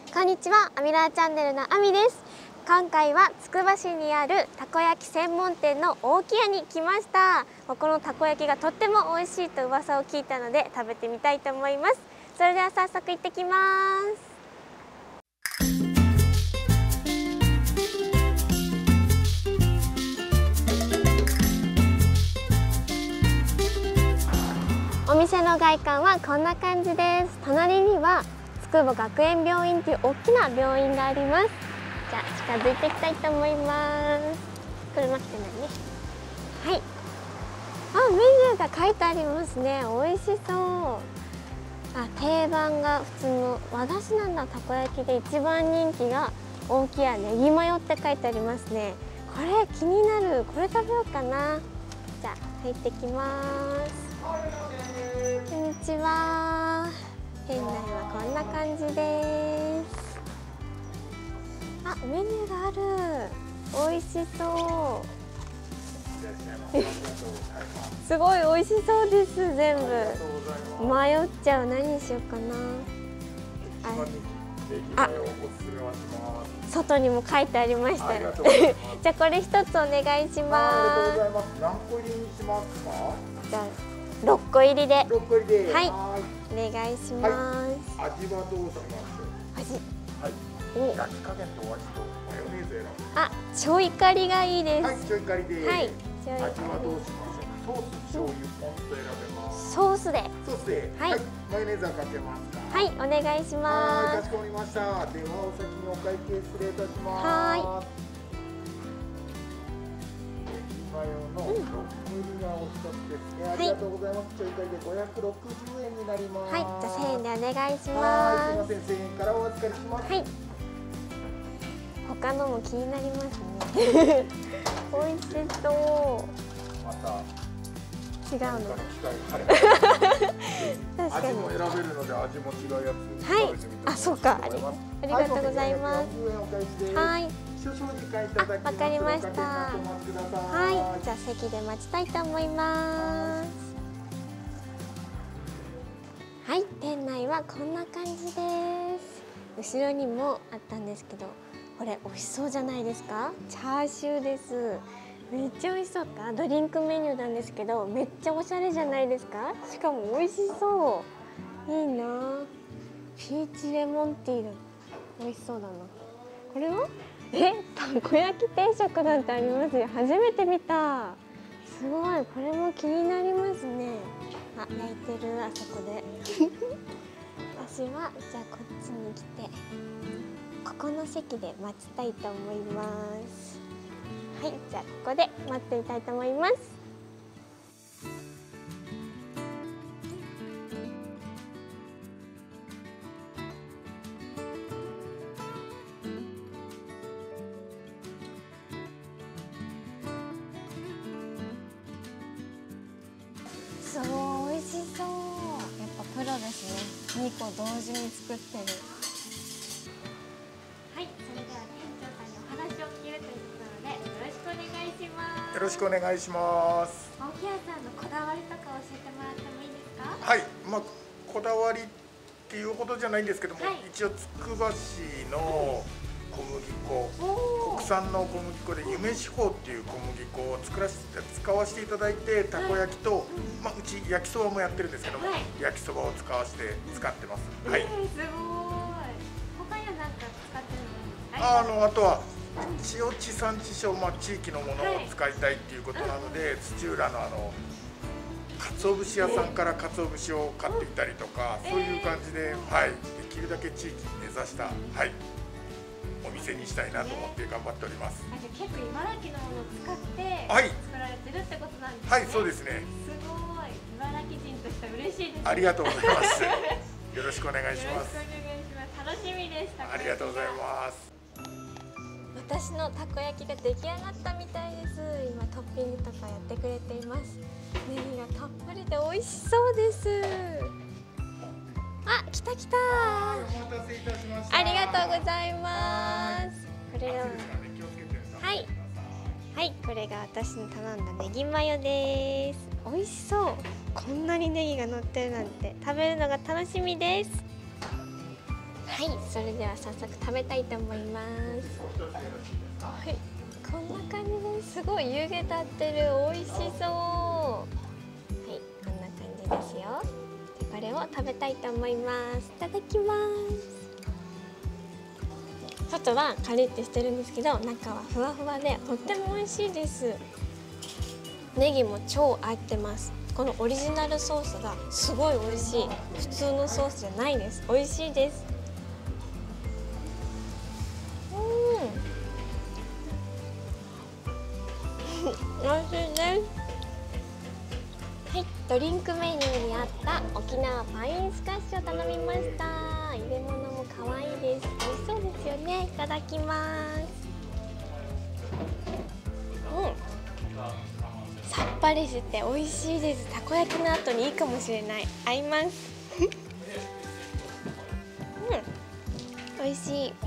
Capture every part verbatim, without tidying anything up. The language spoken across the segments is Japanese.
こんにちは、アミラーチャンネルのアミです。今回はつくば市にあるたこ焼き専門店の大木屋に来ました。このたこ焼きがとっても美味しいと噂を聞いたので食べてみたいと思います。それでは早速行ってきます。お店の外観はこんな感じです。隣にはつくば学園病院という大きな病院があります。じゃあ近づいていきたいと思います。車来てないね。はい。あ、メニューが書いてありますね。美味しそう。あ、定番が普通の和菓子なんだ。たこ焼きで一番人気が大木屋ネギマヨって書いてありますね。これ気になる。これ食べようかな。じゃあ入ってきます。こんにちは。店内はこんな感じです。あ、メニューがある。美味しそう。すごい美味しそうです。全部迷っちゃう。何にしようかな。あ、外にも書いてありましたよ。じゃあこれ一つお願いします。 何個入りにしますか？ じゃあろっこ入りで。 ろっこ入りで。 はい。お願いします。 味はどうしましょう？ 味。 はい。お、焼き加減とお味とマヨネーズ選ぶ。 あ、ちょいカリがいいです。 はい、ちょいカリで。 はい。 味はどうしましょう？ソース、醤油、ポンと選べます。 ソースで。 ソースで。はい。マヨネーズはかけますか？ はい、お願いします。 かしこまりました。ではお先にお会計失礼いたします。 はい。 マヨのろっこ入りがお一つですね。ありがとうございます。ちょいカリでごひゃくろくじゅうえんになります。 はい、じゃあせんえんでお願いします。 はい、すみません、せんえんからお預かりします。 はい。他のも気になりますね。美味しそう。 また違うの。確かに。 味も選べるので味も違うやつ。 はい。あ、そうか。ありありがとうございます。はい。 少々時間いただきます。 わかりました。はい。じゃあ席で待ちたいと思います。はい。店内はこんな感じです。後ろにもあったんですけど、これ美味しそうじゃないですか？チャーシューです。めっちゃ美味しそうか。ドリンクメニューなんですけど、めっちゃおしゃれじゃないですか？しかも美味しそう。いいな。ピーチレモンティーだ。美味しそうだな。これは？え、たこ焼き定食なんてありますよ。初めて見た。すごい。これも気になりますね。あ、焼いてる。あそこで。私はじゃあこっちに来て、ここの席で待ちたいと思います。はい、じゃあここで待っていたいと思います。そう、美味しそう。やっぱプロですね。にこ同時に作ってる。はい、それでは店長さんにお話を聞けるということなので、よろしくお願いします。 よろしくお願いします。 大木屋さんのこだわりとか教えてもらってもいいですか？ はい、まあこだわりっていうほどじゃないんですけども、はい、一応つくば市の小麦粉、国産の小麦粉で夢四方っていう小麦粉を作らせて使わせていただいて、たこ焼きと、はい、まあうち焼きそばもやってるんですけども、はい、焼きそばを使わせて使ってます。はい。えー、すごい。 他には何か使ってるの？ あのあとは一応地産地消、まあ地域のものを使いたいっていうことなので、はい、土浦のあの鰹節屋さんから鰹節を買ってきたりとか、そういう感じで、はい、できるだけ地域に根ざした、はい、お店にしたいなと思って頑張っております。 あ、じゃあ結構茨城のものを使って作られてるってことなんですね。 はい、そうですね。 すごい。茨城人としては嬉しいですね。 ありがとうございます。よろしくお願いします。 よろしくお願いします。楽しみでした。 ありがとうございます。 私のたこ焼きが出来上がったみたいです。今トッピングとかやってくれています。ネギがたっぷりで美味しそうです。あ、来た来た。 お待たせいたしました。 ありがとうございます。これを、はい、はい、これが私の頼んだネギマヨです。美味しそう。こんなにネギが乗ってるなんて食べるのが楽しみです。ははい、それでは早速食べたいと思います。はい、こんな感じです。すごい湯気立ってる。美味しそう。はい、こんな感じですよ。でこれを食べたいと思います。いただきます。外はカリッとしてるんですけど、中はふわふわでとっても美味しいです。ネギも超合ってます。このオリジナルソースがすごい美味しい。普通のソースじゃないです。美味しいです。うん、美味しいです。はい、ドリンクメニューにあった沖縄パインスカッシュを頼みました。入れ物も可愛いです。美味しそうですよね。いただきます。うん。さっぱりして美味しいです。たこ焼きの後にいいかもしれない。合います。うん、美味しい。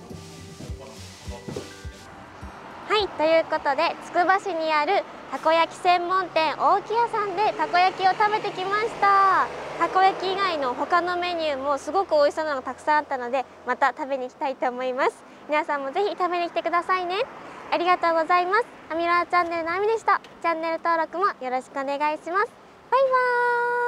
はい、ということでつくば市にあるたこ焼き専門店大木屋さんでたこ焼きを食べてきました。たこ焼き以外の他のメニューもすごく美味しそうなのがたくさんあったので、また食べに行きたいと思います。皆さんもぜひ食べに来てくださいね。ありがとうございます。アミラーチャンネルのあみでした。チャンネル登録もよろしくお願いします。バイバーイ。